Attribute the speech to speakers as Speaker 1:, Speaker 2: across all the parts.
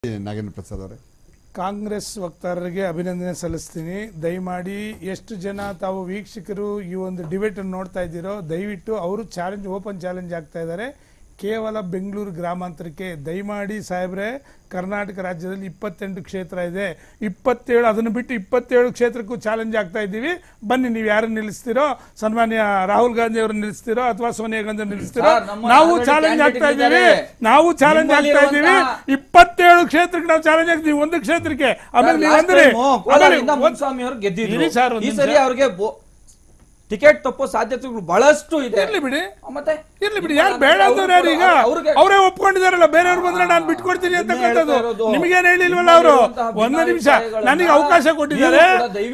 Speaker 1: ನಾಗೇಂದ್ರ ಪ್ರಸಾದ್ ಅವರೇ,
Speaker 2: ಕಾಂಗ್ರೆಸ್ ವಕ್ತಾರರಿಗೆ ಅಭಿನಂದನೆ ಸಲ್ಲಿಸ್ತೀನಿ. ದಯಮಾಡಿ ಎಷ್ಟು ಜನ ತಾವು ವೀಕ್ಷಕರು ಈ ಒಂದು ಡಿಬೇಟ್ ಅನ್ನು ನೋಡ್ತಾ ಇದ್ದೀರೋ ದಯವಿಟ್ಟು ಅವರು ಚಾಲೆಂಜ್ ಓಪನ್ ಚಾಲೆಂಜ್ ಆಗ್ತಾ ಇದ್ದಾರೆ. ಕೇವಲ ಬೆಂಗಳೂರು ಗ್ರಾಮಾಂತರಕ್ಕೆ ದಯಮಾಡಿ ಸಾಹೇಬ್ರೆ, ಕರ್ನಾಟಕ ರಾಜ್ಯದಲ್ಲಿ 28 ಕ್ಷೇತ್ರ ಇದೆ, 27 ಅದನ್ನು ಬಿಟ್ಟು 27 ಕ್ಷೇತ್ರಕ್ಕೂ ಚಾಲೆಂಜ್ ಆಗ್ತಾ ಇದ್ದೀವಿ. ಬನ್ನಿ, ನೀವು ಯಾರನ್ನು ನಿಲ್ಲಿಸ್ತೀರೋ, ಸನ್ಮಾನ್ಯ ರಾಹುಲ್ ಗಾಂಧಿ ಅವರನ್ನು ನಿಲ್ಲಿಸ್ತೀರೋ ಅಥವಾ ಸೋನಿಯಾ ಗಾಂಧಿ ನಿಲ್ಲಿಸ್ತೀರೋ, ನಾವು ಚಾಲೆಂಜ್ ಆಗ್ತಾ ಇದ್ದೀವಿ. 27 ಕ್ಷೇತ್ರಕ್ಕೆ ನಾವು ಚಾಲೆಂಜ್ ಆಗ್ತೀವಿ, ಒಂದು ಕ್ಷೇತ್ರಕ್ಕೆ. ಆಮೇಲೆ ನೀವು ಅಂದ್ರೆ
Speaker 3: ಟಿಕೆಟ್ ತಪ್ಪೋ ಸಾಧ್ಯತೆಗಳು ಬಹಳಷ್ಟು ಇದೆ.
Speaker 2: ಇರ್ಲಿ ಬಿಡಿ, ಯಾರು ಬೇಡ ಅಂತವ್ರು ಯಾರು? ಈಗ ಅವರೇ ಒಪ್ಕೊಂಡಿದಾರಲ್ಲ, ಬೇರೆಯವ್ರು ಬಂದ್ರೆ ನಾನು ಬಿಟ್ಕೊಡ್ತೀನಿ ಅಂತಕ್ಕಂಥದ್ದು ನಿಮಗೇನು ಹೇಳಿಲ್ವಲ್ಲ ಅವರು. ಒಂದು ನಿಮಿಷ ನನಗೆ ಅವಕಾಶ ಕೊಟ್ಟಿದ್ದಾರೆ,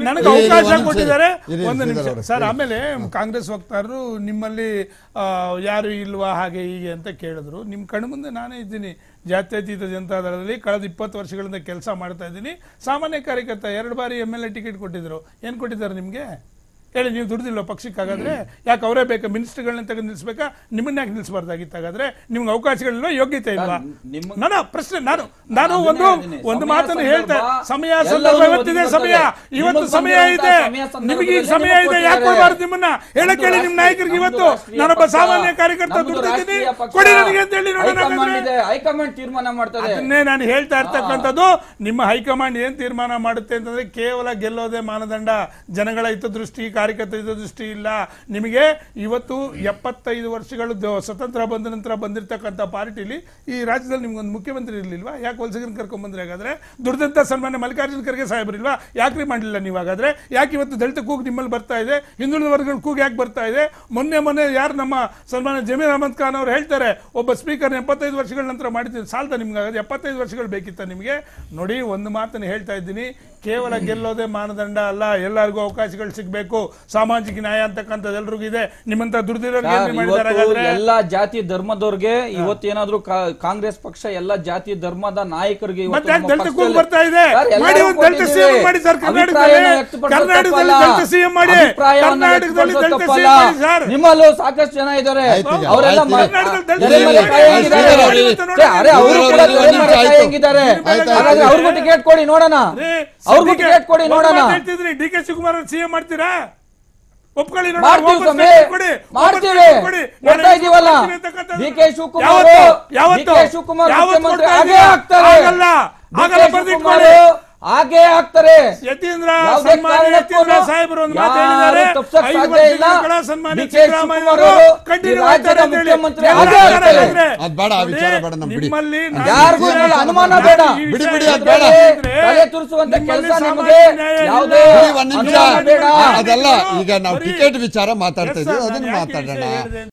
Speaker 2: ಒಂದು ನಿಮಿಷ ಸರ್. ಆಮೇಲೆ ಕಾಂಗ್ರೆಸ್ ವಕ್ತಾರರು ನಿಮ್ಮಲ್ಲಿ ಯಾರು ಇಲ್ವಾ ಹಾಗೆ ಹೀಗೆ ಅಂತ ಕೇಳಿದ್ರು. ನಿಮ್ಮ ಕಣ್ಣು ಮುಂದೆ ನಾನೇ ಇದ್ದೀನಿ. ಜಾತ್ಯತೀತ ಜನತಾದಳದಲ್ಲಿ ಕಳೆದ 20 ವರ್ಷಗಳಿಂದ ಕೆಲಸ ಮಾಡ್ತಾ ಇದ್ದೀನಿ. ಸಾಮಾನ್ಯ ಕಾರ್ಯಕರ್ತ, 2 ಬಾರಿ MLA ಟಿಕೆಟ್ ಕೊಟ್ಟಿದ್ರು. ಏನ್ ಕೊಟ್ಟಿದ್ದಾರೆ ನಿಮ್ಗೆ ಹೇಳಿ? ನೀವು ದುಡ್ದಿಲ್ವ ಪಕ್ಷಕ್ಕಾಗಾದ್ರೆ? ಯಾಕೆ ಅವರೇ ಬೇಕಾ? ಮಿನಿಸ್ಟರ್ಗಳನ್ನ ತೆಗೆದು ನಿಲ್ಸ್ಬೇಕಾ? ನಿಮ್ಮನ್ನ ಯಾಕೆ ನಿಲ್ಸಬಾರ್ದಾಗಿತ್ತಾಗಾದ್ರೆ? ನಿಮ್ಗೆ ಅವಕಾಶಗಳಿಲ್ವ, ಯೋಗ್ಯತೆ ಇಲ್ವಾ? ನನ್ನ ಪ್ರಶ್ನೆ. ನಾನು ಒಂದು ಮಾತನ್ನು ಹೇಳ್ತಾ, ಸಮಯ ಸಂದರ್ಭ ಇವತ್ತಿದೆ, ಇವತ್ತು ಸಮಯ ಇದೆ, ನಿಮಗೆ ಈಗ ಸಮಯ ಇದೆ. ಯಾಕೆ ಕೊಡಬಾರ್ದು? ನಿಮ್ಮನ್ನ ಹೇಳಕ್ ಹೇಳಿ ನಿಮ್ಮ ನಾಯಕರಿಗೆ. ಇವತ್ತು ನಾನೊಬ್ಬ ಸಾಮಾನ್ಯ ಕಾರ್ಯಕರ್ತ, ದುಡ್ದಿದ್ದೀನಿ, ಕೊಡಿ ನನಗೆ ಅಂತ ಹೇಳಿ
Speaker 3: ಹೈಕಮಾಂಡ್ ತೀರ್ಮಾನ ಮಾಡ್ತಾರೆ.
Speaker 2: ಅದನ್ನೇ ನಾನು ಹೇಳ್ತಾ ಇರ್ತಕ್ಕಂಥದ್ದು. ನಿಮ್ಮ ಹೈಕಮಾಂಡ್ ಏನ್ ತೀರ್ಮಾನ ಮಾಡುತ್ತೆ ಅಂತಂದ್ರೆ ಕೇವಲ ಗೆಲ್ಲೋದೇ ಮಾನದಂಡ. ಜನಗಳ ಹಿತದೃಷ್ಟಿ, ಕಾರ್ಯಕರ್ತರ ಹಿತದೃಷ್ಟಿ ಇಲ್ಲ ನಿಮಗೆ. ಇವತ್ತು 75 ವರ್ಷಗಳು ಸ್ವತಂತ್ರ ಬಂದ ನಂತರ ಬಂದಿರತಕ್ಕಂಥ ಪಾರ್ಟಿಲಿ ಈ ರಾಜ್ಯದಲ್ಲಿ ನಿಮ್ಗೊಂದು ಮುಖ್ಯಮಂತ್ರಿ ಇರ್ಲಿಲ್ವಾ? ಯಾಕೆ ವಲಸಿಗರನ್ನ ಕರ್ಕೊಂಡ್ ಬಂದ್ರೆ? ಹಾಗಾದ್ರೆ ದುರ್ದಂತ ಸನ್ಮಾನ್ಯ ಮಲ್ಲಿಕಾರ್ಜುನ ಖರ್ಗೆ ಸಾಹೇಬರಿಲ್ವಾ? ಯಾಕ್ರಿ ಮಾಡಲಿಲ್ಲ ನೀವು? ಹಾಗಾದ್ರೆ ಯಾಕೆ ಇವತ್ತು ದಲಿತ ಕೂಗು ನಿಮ್ಮಲ್ಲಿ ಬರ್ತಾ ಇದೆ? ಹಿಂದುಳಿದ ವರ್ಗಗಳ ಕೂಗು ಯಾಕೆ ಬರ್ತಾ ಇದೆ? ಮೊನ್ನೆ ಯಾರು ನಮ್ಮ ಸನ್ಮಾನ್ಯ ಜಮೀರ್ ಅಹಮದ್ ಖಾನ್ ಅವರು ಹೇಳ್ತಾರೆ, ಒಬ್ಬ ಸ್ಪೀಕರ್ 75 ವರ್ಷಗಳ ನಂತರ ಮಾಡಿದ್ರೆ ಸಾಲ್ದ ನಿಮ್ಗೆ? ಹಾಗಾದ್ರೆ 75 ವರ್ಷಗಳು ಬೇಕಿತ್ತ ನಿಮಗೆ? ನೋಡಿ, ಒಂದು ಮಾತನ್ನು ಹೇಳ್ತಾ ಇದ್ದೀನಿ, ಕೇವಲ ಗೆಲ್ಲೋದೇ ಮಾನದಂಡ ಅಲ್ಲ, ಎಲ್ಲರಿಗೂ ಅವಕಾಶಗಳು ಸಿಗಬೇಕು. ಸಾಮಾಜಿಕ ನ್ಯಾಯ ಅಂತಕ್ಕಂಥದ್ದು ಎಲ್ರಿಗೂ ಇದೆ. ನಿಮ್ಮಂತ ದುಡ್ದಿರೋರಿಗೆ,
Speaker 3: ಎಲ್ಲಾ ಜಾತಿ ಧರ್ಮದವ್ರಿಗೆ ಇವತ್ತೇನಾದ್ರೂ ಕಾಂಗ್ರೆಸ್ ಪಕ್ಷ ಎಲ್ಲಾ ಜಾತಿ ಧರ್ಮದ ನಾಯಕರಿಗೆ
Speaker 2: ಬರ್ತಾ ಇದೆ.
Speaker 3: ನಿಮ್ಮಲ್ಲೂ ಸಾಕಷ್ಟು ಜನ ಇದ್ದಾರೆ, ಅವರೆಲ್ಲ ಅವ್ರಿಗೂ ಟಿಕೆಟ್ ಕೊಡಿ ನೋಡೋಣ, ಅವ್ರಿಗೂ ಟಿಕೆಟ್ ಕೊಡಿ ನೋಡೋಣ.
Speaker 2: ಡಿ ಕೆ ಶಿವಕುಮಾರ್ ಸಿಎಂ ಮಾಡ್ತೀರಾ? ಒಪ್ಕೊಳ್ಳಿ,
Speaker 3: ಮಾಡ್ತೀವಿ, ಕೊಡ್ತಾ ಇದೀವಲ್ಲ. ಡಿ ಕೆ ಶಿವಕುಮಾರ್ ಮುಖ್ಯಮಂತ್ರಿ ಹಾಗೇ ಆಗ್ತಾರೆ.
Speaker 2: ಯತೀಂದ್ರ ಸಾಹೇಬರು ಒಂದು ಮಾತು ಹೇಳಿದ್ದಾರೆ, ನಿಮ್ಮಲ್ಲಿ
Speaker 3: ಯಾರಿಗೂ ಅನುಮಾನ ಬೇಡ, ತಲೆ ತುರಿಸುವಂತ ಕೆಲಸ ನಮಗೆ ಯಾವುದೇ
Speaker 1: ಅದೆಲ್ಲ ಈಗ ನಾವು ಟಿಕೆಟ್ ವಿಚಾರ ಮಾತಾಡ್ತಾ ಇದ್ದೀವಿ, ಅದನ್ನ ಮಾತಾಡೋಣ.